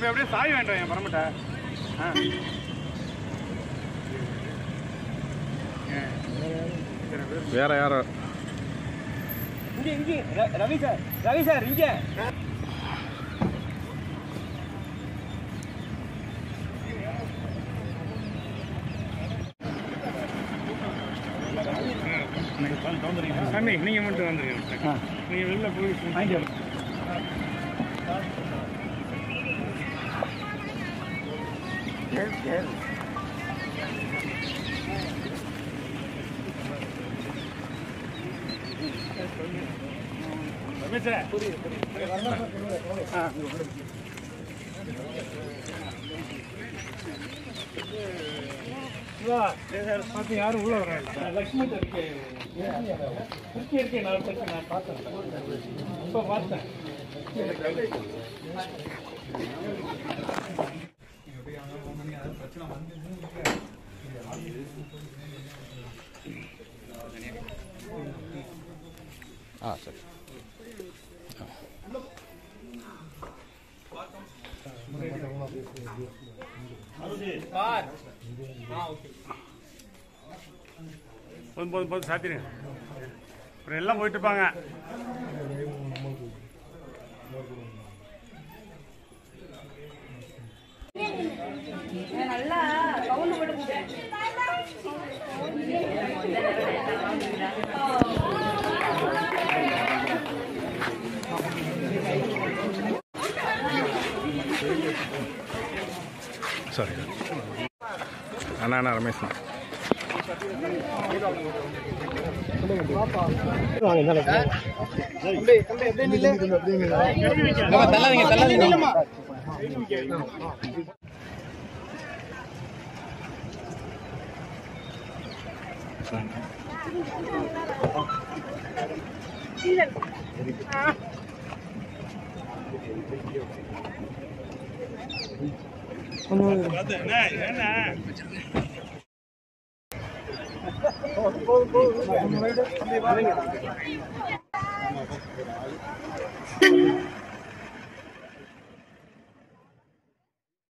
இப்போ அப்படியே சாய் வேண்டாம் என் பரமட்ட வேற யாரோ இங்கே ரவி சார் இங்கே சாமி நீங்கள் மட்டும் வந்துருங்க நீங்கள் வெளில போய் பார்த்து யாரும் உள்ள வராங்க லக்ஷ்மி இருக்கேன் நான் பார்த்தேன் இப்போ பார்த்தேன் சரி போதும் சாத்திருங்க அப்புறம் எல்லாம் போயிட்டு இருப்பாங்க நல்லா கவுண்ட் போட்டு சாரி அண்ணா ரமேஷ் என்ன